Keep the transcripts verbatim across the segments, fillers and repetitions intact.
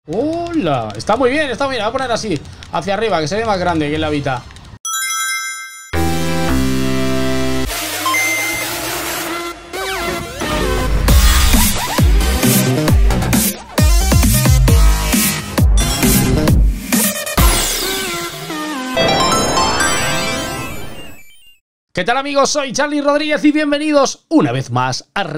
¡Hola! Está muy bien, está muy bien. Voy a poner así, hacia arriba, que se ve más grande que en la Vita. ¿Qué tal, amigos? Soy Charlie Rodríguez y bienvenidos una vez más a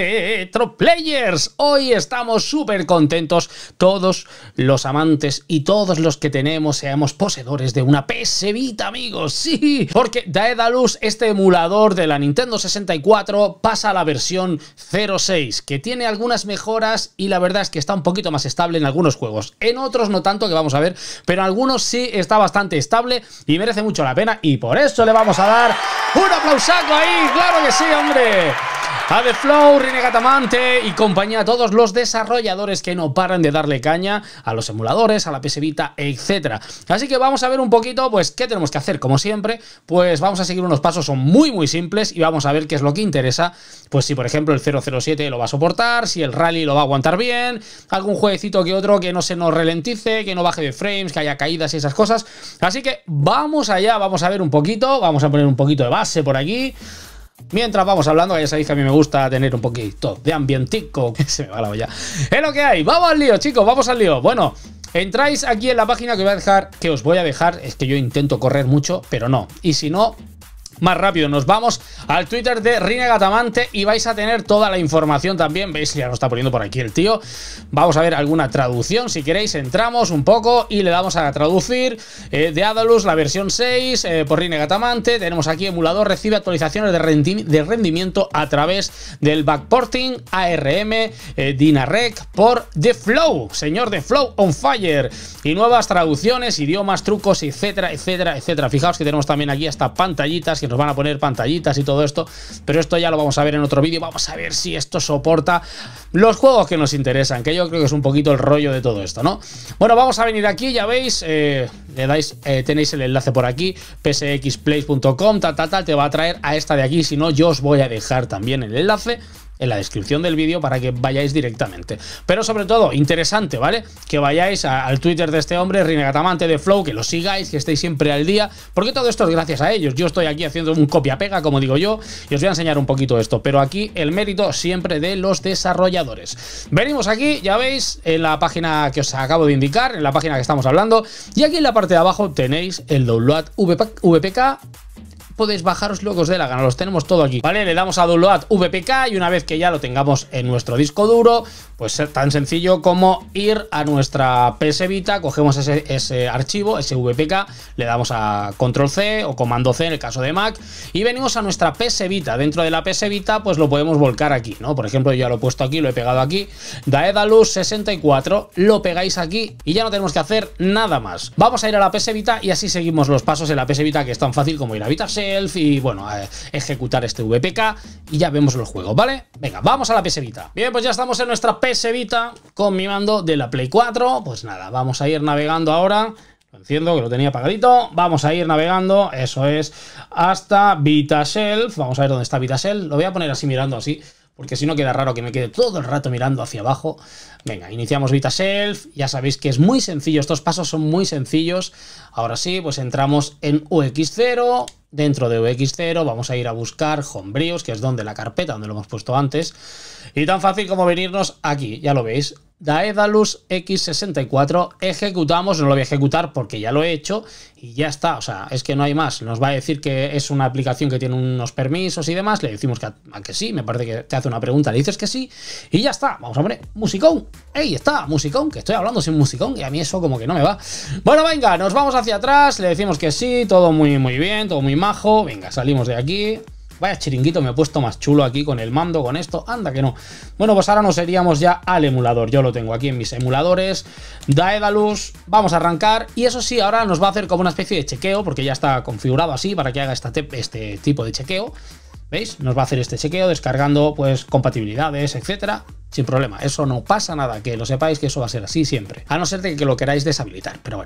Retro Players. Hoy estamos súper contentos, todos los amantes y todos los que tenemos, seamos poseedores de una P S Vita, amigos. Sí, porque Daedalus, este emulador de la Nintendo sesenta y cuatro, pasa a la versión cero seis, que tiene algunas mejoras y la verdad es que está un poquito más estable en algunos juegos. En otros no tanto, que vamos a ver, pero en algunos sí está bastante estable y merece mucho la pena, y por eso le vamos a dar ¡un aplausaco ahí! ¡Claro que sí, hombre! A The Flow, Rinegatamante y compañía, todos los desarrolladores que no paran de darle caña a los emuladores, a la P S Vita, etcétera. Así que vamos a ver un poquito, pues, qué tenemos que hacer. Como siempre, pues vamos a seguir unos pasos, son muy, muy simples y vamos a ver qué es lo que interesa. Pues si, por ejemplo, el cero cero siete lo va a soportar, si el Rally lo va a aguantar bien, algún jueguecito que otro que no se nos ralentice, que no baje de frames, que haya caídas y esas cosas. Así que vamos allá, vamos a ver un poquito, vamos a poner un poquito de base por aquí. Mientras vamos hablando, que ya sabéis que a mí me gusta tener un poquito de ambientico. Se me va la olla. Es lo que hay. Vamos al lío, chicos, vamos al lío. Bueno, entráis aquí en la página que os voy a dejar, que os voy a dejar. Es que yo intento correr mucho, pero no. Y si no, más rápido, nos vamos al Twitter de Rinegatamante y vais a tener toda la información también. Veis, ya nos está poniendo por aquí el tío. Vamos a ver alguna traducción, si queréis. Entramos un poco y le damos a traducir. eh, Daedalus, la versión seis, eh, por Rinegatamante. Tenemos aquí: emulador recibe actualizaciones de, rendi de rendimiento a través del backporting A R M eh, Dynarec por The Flow, señor The Flow on fire. Y nuevas traducciones, idiomas, trucos, etcétera, etcétera, etcétera. Fijaos que tenemos también aquí hasta pantallitas, que nos van a poner pantallitas y todo esto, pero esto ya lo vamos a ver en otro vídeo. Vamos a ver si esto soporta los juegos que nos interesan, que yo creo que es un poquito el rollo de todo esto, ¿no? Bueno, vamos a venir aquí, ya veis, eh, le dais, eh, tenéis el enlace por aquí, p s x play punto com, tal, tal, tal, te va a traer a esta de aquí. Si no, yo os voy a dejar también el enlace en la descripción del vídeo para que vayáis directamente. Pero sobre todo, interesante, ¿vale? Que vayáis a, al Twitter de este hombre, Rinegatamante de Flow, que lo sigáis, que estéis siempre al día, porque todo esto es gracias a ellos. Yo estoy aquí haciendo un copia-pega, como digo yo, y os voy a enseñar un poquito esto, pero aquí el mérito siempre de los desarrolladores. Venimos aquí, ya veis, en la página que os acabo de indicar, en la página que estamos hablando, y aquí en la parte de abajo tenéis el Download V P K. Podéis bajaros lo que os dé la gana, los tenemos todo aquí, ¿vale? Le damos a Download V P K y una vez que ya lo tengamos en nuestro disco duro, pues es tan sencillo como ir a nuestra P S Vita, cogemos ese, ese archivo, ese V P K, le damos a Control C o Comando C en el caso de Mac y venimos a nuestra P S Vita. Dentro de la P S Vita pues lo podemos volcar aquí, ¿no? Por ejemplo, yo ya lo he puesto aquí, lo he pegado aquí, Daedalus sesenta y cuatro, lo pegáis aquí y ya no tenemos que hacer nada más. Vamos a ir a la P S Vita y así seguimos los pasos en la P S Vita, que es tan fácil como ir a VitaShelf y bueno, a ejecutar este V P K y ya vemos los juegos, ¿vale? Venga, vamos a la P S Vita. Bien, pues ya estamos en nuestra P S Vita con mi mando de la Play cuatro. Pues nada, vamos a ir navegando ahora. Lo enciendo, que lo tenía apagadito. Vamos a ir navegando, eso es, hasta VitaShelf. Vamos a ver dónde está VitaShelf. Lo voy a poner así, mirando así, porque si no queda raro que me quede todo el rato mirando hacia abajo. Venga, iniciamos VitaShelf. Ya sabéis que es muy sencillo, estos pasos son muy sencillos. Ahora sí, pues entramos en U X cero. Dentro de U X cero vamos a ir a buscar Homebrews, que es donde la carpeta donde lo hemos puesto antes. Y tan fácil como venirnos aquí, ya lo veis, Daedalus X sesenta y cuatro, ejecutamos. No lo voy a ejecutar porque ya lo he hecho y ya está, o sea, es que no hay más. Nos va a decir que es una aplicación que tiene unos permisos y demás, le decimos que, a, a que sí, me parece que te hace una pregunta, le dices que sí y ya está. Vamos a poner musicón, ¡ey, está! Musicón, que estoy hablando sin musicón y a mí eso como que no me va. Bueno, venga, nos vamos hacia atrás, le decimos que sí, todo muy, muy bien, todo muy majo. Venga, salimos de aquí. Vaya chiringuito me he puesto más chulo aquí con el mando, con esto, anda que no. Bueno, pues ahora nos iríamos ya al emulador. Yo lo tengo aquí en mis emuladores, Daedalus. Vamos a arrancar y eso sí, ahora nos va a hacer como una especie de chequeo, porque ya está configurado así para que haga este, este tipo de chequeo. ¿Veis? Nos va a hacer este chequeo descargando pues compatibilidades, etcétera. Sin problema, eso no pasa nada, que lo sepáis que eso va a ser así siempre. A no ser de que lo queráis deshabilitar, pero bueno.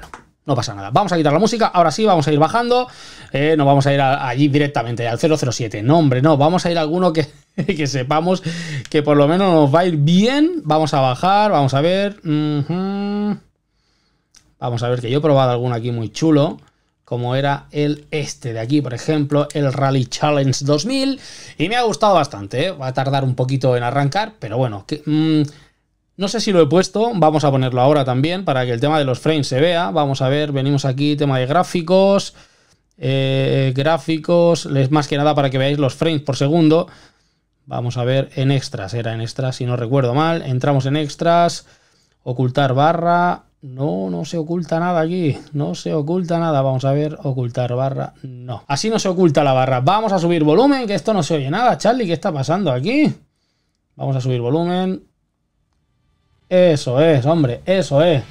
No pasa nada. Vamos a quitar la música. Ahora sí, vamos a ir bajando. Eh, no vamos a ir a, allí directamente, al cero cero siete. No, hombre, no. Vamos a ir a alguno que, que sepamos que por lo menos nos va a ir bien. Vamos a bajar, vamos a ver. Uh-huh. Vamos a ver, que yo he probado alguno aquí muy chulo. Como era el este de aquí, por ejemplo, el Rally Challenge dos mil. Y me ha gustado bastante, ¿eh? Va a tardar un poquito en arrancar, pero bueno, que, mmm, no sé si lo he puesto. Vamos a ponerlo ahora también para que el tema de los frames se vea. Vamos a ver, venimos aquí, tema de gráficos. Eh, gráficos, es más que nada para que veáis los frames por segundo. Vamos a ver, en extras, era en extras, si no recuerdo mal. Entramos en extras, ocultar barra. No, no se oculta nada aquí. No se oculta nada. Vamos a ver, ocultar barra. No. Así no se oculta la barra. Vamos a subir volumen, que esto no se oye nada. Charlie, ¿qué está pasando aquí? Vamos a subir volumen. Eso es, hombre. Eso es.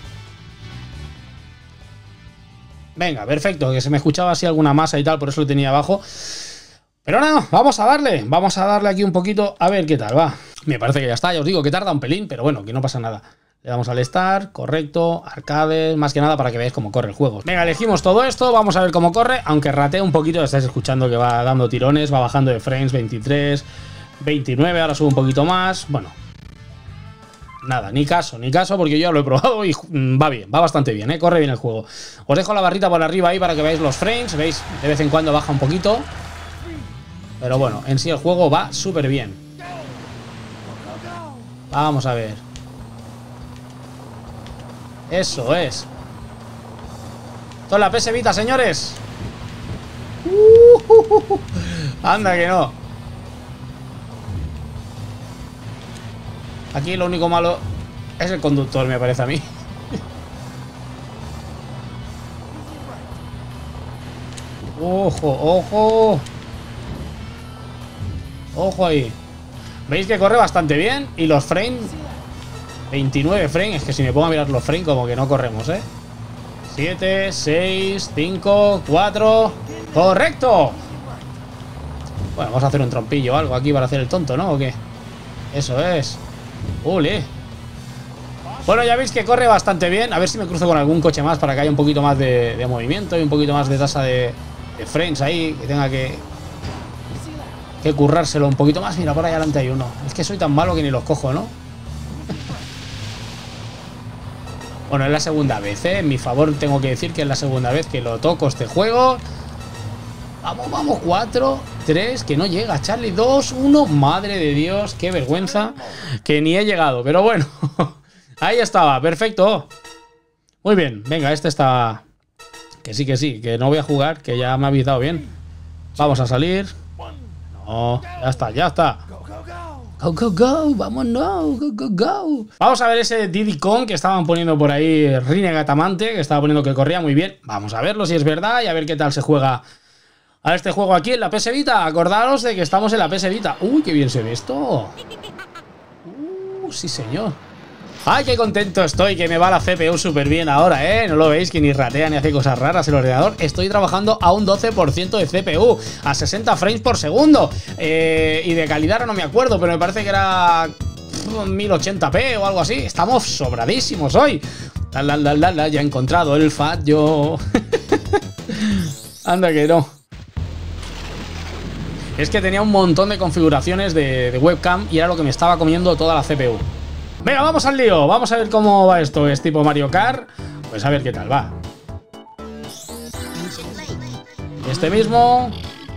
Venga, perfecto. Que se me escuchaba así alguna masa y tal. Por eso lo tenía abajo. Pero no, vamos a darle. Vamos a darle aquí un poquito. A ver qué tal va. Me parece que ya está. Ya os digo que tarda un pelín. Pero bueno, que no pasa nada. Le damos al Start, correcto, arcade, más que nada para que veáis cómo corre el juego. Venga, elegimos todo esto, vamos a ver cómo corre, aunque ratea un poquito, estáis escuchando que va dando tirones, va bajando de frames, veintitrés, veintinueve, ahora sube un poquito más, bueno. Nada, ni caso, ni caso, porque yo ya lo he probado y va bien, va bastante bien, ¿eh? Corre bien el juego. Os dejo la barrita por arriba ahí para que veáis los frames, veis, de vez en cuando baja un poquito. Pero bueno, en sí el juego va súper bien. Vamos a ver. Eso es. Esto es la P S Vita, señores. Uh, uh, uh, uh. Anda que no. Aquí lo único malo es el conductor, me parece a mí. Ojo, ojo. Ojo ahí. Veis que corre bastante bien. Y los frames, veintinueve frames, es que si me pongo a mirar los frames como que no corremos, ¿eh? siete, seis, cinco, cuatro... ¡Correcto! Bueno, vamos a hacer un trompillo o algo aquí para hacer el tonto, ¿no? ¿O qué? Eso es. ¡Ule! Bueno, ya veis que corre bastante bien. A ver si me cruzo con algún coche más para que haya un poquito más de, de movimiento y un poquito más de tasa de, de frames ahí. Que tenga que... que currárselo un poquito más. Mira, por ahí adelante hay uno. Es que soy tan malo que ni los cojo, ¿no? Bueno, es la segunda vez, ¿eh? En mi favor tengo que decir que es la segunda vez que lo toco este juego. Vamos, vamos, cuatro, tres, que no llega, Charlie, dos, uno. Madre de Dios, qué vergüenza. Que ni he llegado, pero bueno. Ahí estaba, perfecto. Muy bien, venga, este está... Que sí, que sí, que no voy a jugar, que ya me ha avisado bien. Vamos a salir. No, ya está, ya está. Go, go, go, vámonos, go, go, go. Vamos a ver ese Diddy Kong que estaban poniendo por ahí, Rinegatamante, que estaba poniendo que corría muy bien. Vamos a verlo si es verdad y a ver qué tal se juega a este juego aquí en la P S Vita. Acordaros de que estamos en la P S Vita. Uy, qué bien se ve esto. Uh, sí, señor. Ay, qué contento estoy, que me va la C P U súper bien ahora, ¿eh? No lo veis, que ni ratea ni hace cosas raras el ordenador. Estoy trabajando a un doce por ciento de C P U, a sesenta frames por segundo. Eh, y de calidad no me acuerdo, pero me parece que era mil ochenta p o algo así. Estamos sobradísimos hoy. La, la, la, la, la, ya he encontrado el fallo. Anda que no. Es que tenía un montón de configuraciones de, de webcam y era lo que me estaba comiendo toda la C P U. Venga, vamos al lío. Vamos a ver cómo va esto. Es tipo Mario Kart. Pues a ver qué tal va. Este mismo.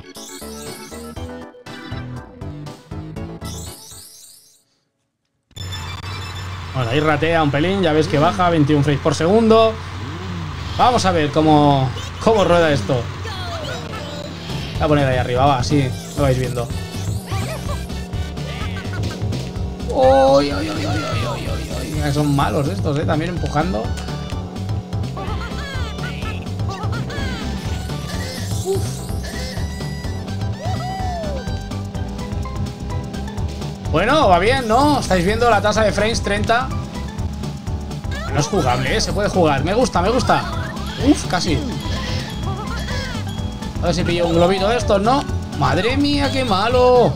Bueno, ahí ratea un pelín. Ya ves que baja veintiún frames por segundo. Vamos a ver cómo, cómo rueda esto. Voy a poner ahí arriba, va, así lo vais viendo. ¡Uy, uy, uy, uy, uy, uy, uy! Son malos estos, ¿eh? También empujando. Uf. Bueno, va bien, ¿no? Estáis viendo la tasa de frames, treinta. No es jugable, ¿eh? Se puede jugar. Me gusta, me gusta. Uf, casi. A ver si pillo un globito de estos, ¿no? ¡Madre mía, qué malo!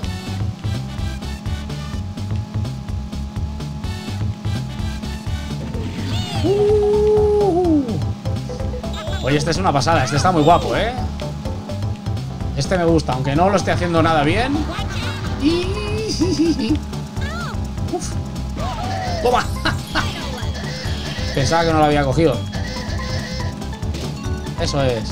Uh, Oye, este es una pasada, este está muy guapo, ¿eh? Este me gusta, aunque no lo esté haciendo nada bien. Uf. ¡Toma! Pensaba que no lo había cogido. Eso es.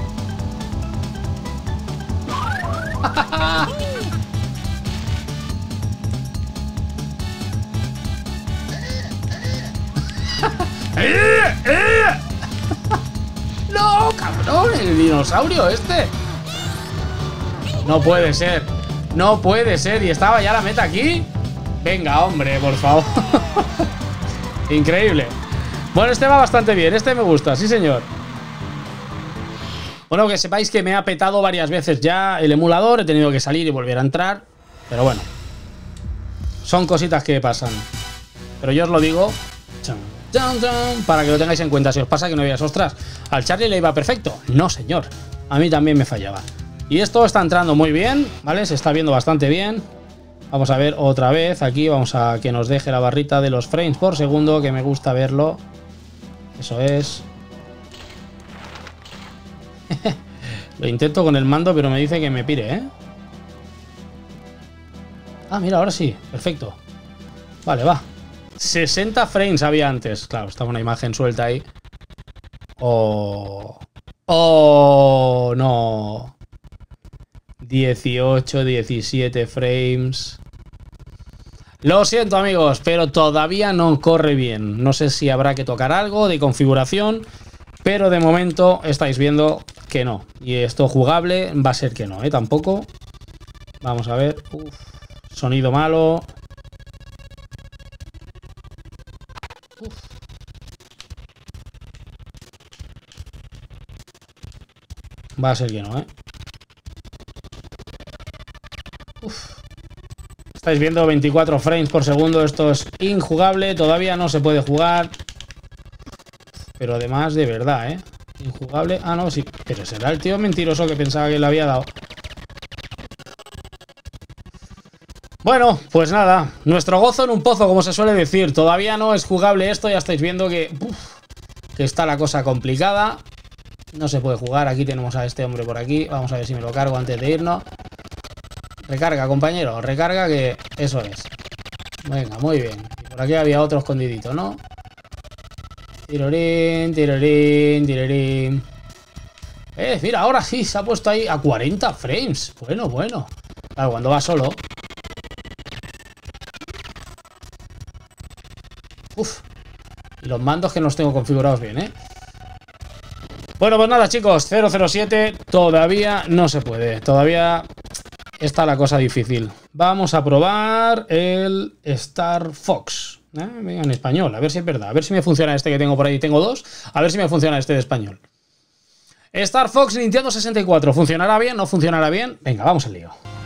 ¡Eh! ¡Eh! ¡No, cabrón! El dinosaurio este. No puede ser. No puede ser. ¿Y estaba ya la meta aquí? Venga, hombre, por favor. Increíble. Bueno, este va bastante bien. Este me gusta, sí señor. Bueno, que sepáis que me ha petado varias veces ya el emulador. He tenido que salir y volver a entrar. Pero bueno, son cositas que pasan. Pero yo os lo digo para que lo tengáis en cuenta. Si os pasa que no veáis, ostras, al Charlie le iba perfecto. No, señor, a mí también me fallaba. Y esto está entrando muy bien, ¿vale? Se está viendo bastante bien. Vamos a ver otra vez. Aquí vamos a que nos deje la barrita de los frames por segundo, que me gusta verlo. Eso es. Lo intento con el mando, pero me dice que me pire, ¿eh? Ah, mira, ahora sí. Perfecto. Vale, va. sesenta frames había antes. Claro, estaba una imagen suelta ahí. Oh. Oh, no. dieciocho, diecisiete frames. Lo siento, amigos, pero todavía no corre bien. No sé si habrá que tocar algo de configuración, pero de momento estáis viendo que no. Y esto jugable va a ser que no, ¿eh? Tampoco. Vamos a ver. Uf, sonido malo. Uf. Va a ser que no, ¿eh? Uf. Estáis viendo veinticuatro frames por segundo. Esto es injugable. Todavía no se puede jugar. Pero además de verdad, ¿eh? Injugable. Ah, no, sí. Pero será el tío mentiroso que pensaba que le había dado. Bueno, pues nada. Nuestro gozo en un pozo, como se suele decir. Todavía no es jugable esto. Ya estáis viendo que, uf, que está la cosa complicada. No se puede jugar. Aquí tenemos a este hombre por aquí. Vamos a ver si me lo cargo antes de irnos. Recarga, compañero, recarga, que eso es. Venga, muy bien. Y por aquí había otro escondidito, ¿no? Tirorín, tirorín, tirorín. Eh, mira, ahora sí, se ha puesto ahí a cuarenta frames. Bueno, bueno. Claro, cuando va solo. Uf. Y los mandos que no los tengo configurados bien, ¿eh? Bueno, pues nada, chicos, cero cero siete todavía no se puede. Todavía está la cosa difícil. Vamos a probar el Star Fox. ¿Eh? En español, a ver si es verdad. A ver si me funciona este que tengo por ahí. Tengo dos. A ver si me funciona este de español. Star Fox Nintendo sesenta y cuatro. ¿Funcionará bien? ¿No funcionará bien? Venga, vamos al lío.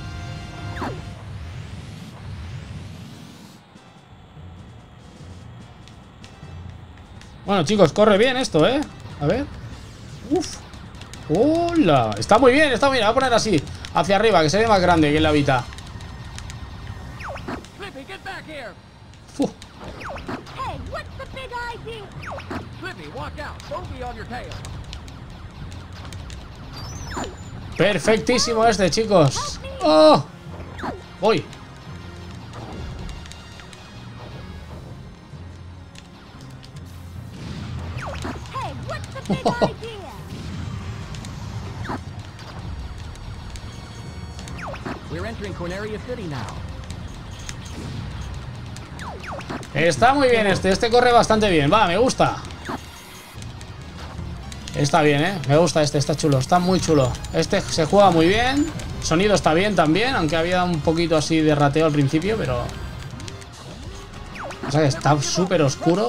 Bueno, chicos, corre bien esto, ¿eh? A ver. Uf. ¡Hola! Está muy bien, está muy bien. Voy a poner así, hacia arriba, que se ve más grande que en la Vita. Uf. Perfectísimo este, chicos. ¡Oh! Voy. Oh. Está muy bien este, este corre bastante bien. Va, me gusta. Está bien, eh, me gusta este, está chulo, está muy chulo. Este se juega muy bien. Sonido está bien también, aunque había un poquito así de rateo al principio, pero... O sea que está súper oscuro.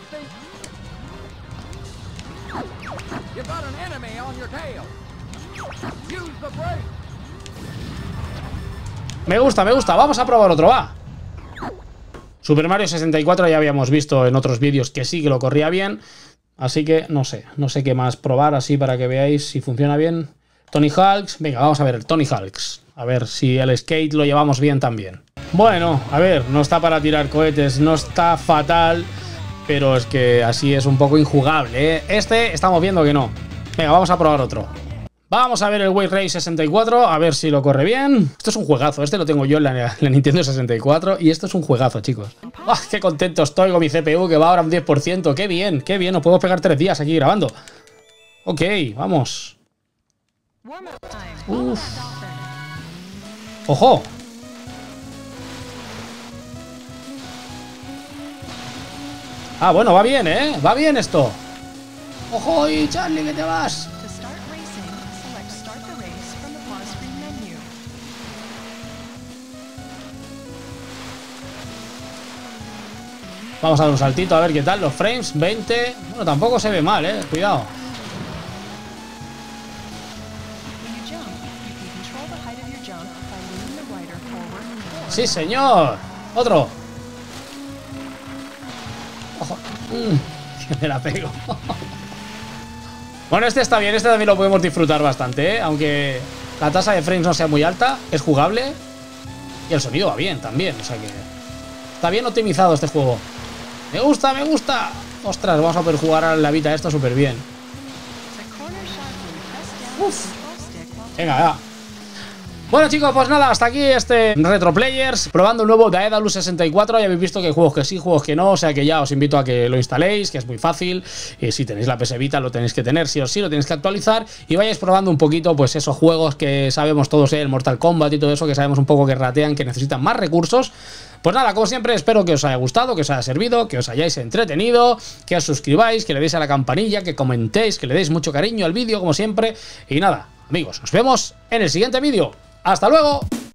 Me gusta, me gusta. Vamos a probar otro, va. Super Mario sesenta y cuatro ya habíamos visto en otros vídeos que sí que lo corría bien. Así que no sé, no sé qué más probar así para que veáis si funciona bien. Tony Hawk's, venga, vamos a ver el Tony Hawk's. A ver si el skate lo llevamos bien también. Bueno, a ver, no está para tirar cohetes, no está fatal, pero es que así es un poco injugable, ¿eh? Este estamos viendo que no. Venga, vamos a probar otro. Vamos a ver el Wave Race sesenta y cuatro, a ver si lo corre bien. Esto es un juegazo, este lo tengo yo en la, la Nintendo sesenta y cuatro y esto es un juegazo, chicos. ¡Ah, qué contento estoy con mi C P U que va ahora un diez por ciento! ¡Qué bien, qué bien! Nos podemos pegar tres días aquí grabando. Ok, vamos. Uf. ¡Ojo! Ah, bueno, va bien, ¿eh? Va bien esto. ¡Ojo! ¡Y Charlie, que te vas! Vamos a dar un saltito a ver qué tal. Los frames, veinte. Bueno, tampoco se ve mal, eh. Cuidado. Sí, señor. Otro. Ojo. Mm, me la pego. Bueno, este está bien. Este también lo podemos disfrutar bastante, ¿eh? Aunque la tasa de frames no sea muy alta. Es jugable. Y el sonido va bien también. O sea que está bien optimizado este juego. Me gusta, me gusta. Ostras, vamos a poder jugar a la Vita esto súper bien. Uf. Venga, va. Bueno, chicos, pues nada, hasta aquí este Retro Players, probando un nuevo Daedalus sesenta y cuatro. Ya habéis visto que hay juegos que sí, juegos que no, o sea que ya os invito a que lo instaléis, que es muy fácil. Y si tenéis la P S Vita lo tenéis que tener, sí o sí, lo tenéis que actualizar. Y vayáis probando un poquito, pues esos juegos que sabemos todos, ¿eh? El Mortal Kombat y todo eso, que sabemos un poco que ratean, que necesitan más recursos. Pues nada, como siempre, espero que os haya gustado, que os haya servido, que os hayáis entretenido, que os suscribáis, que le deis a la campanilla, que comentéis, que le deis mucho cariño al vídeo, como siempre. Y nada, amigos, nos vemos en el siguiente vídeo. ¡Hasta luego!